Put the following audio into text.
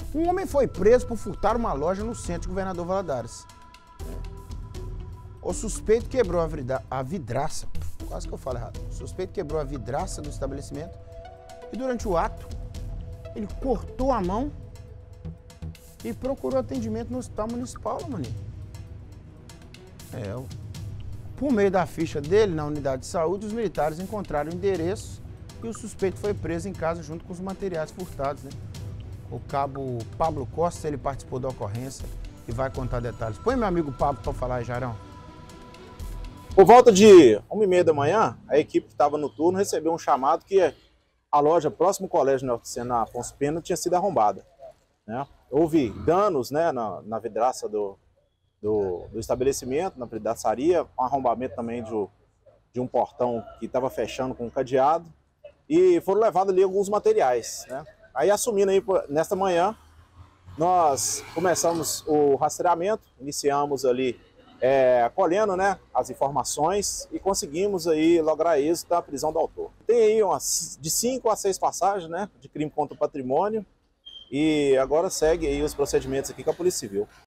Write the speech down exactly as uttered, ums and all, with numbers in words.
Um homem foi preso por furtar uma loja no centro de Governador Valadares. O suspeito quebrou a, vidra... a vidraça, quase que eu falo errado. O suspeito quebrou a vidraça do estabelecimento e durante o ato ele cortou a mão e procurou atendimento no hospital municipal, maninho. É, por meio da ficha dele na unidade de saúde, os militares encontraram o endereço e o suspeito foi preso em casa junto com os materiais furtados, né? O cabo Pablo Costa, ele participou da ocorrência e vai contar detalhes. Põe meu amigo Pablo para falar aí, Jarão. Por volta de uma e meia da manhã, a equipe que estava no turno recebeu um chamado que a loja próximo ao Colégio Neoficeno Afonso Pena tinha sido arrombada, né? Houve danos, né, na, na vidraça do, do, do estabelecimento, na vidraçaria, um arrombamento também de, de um portão que estava fechando com um cadeado e foram levados ali alguns materiais, né? Aí, assumindo aí, nesta manhã, nós começamos o rastreamento, iniciamos ali é, colhendo, né, as informações e conseguimos aí lograr êxito da prisão do autor. Tem aí umas, de cinco a seis passagens, né, de crime contra o patrimônio e agora segue aí os procedimentos aqui com a Polícia Civil.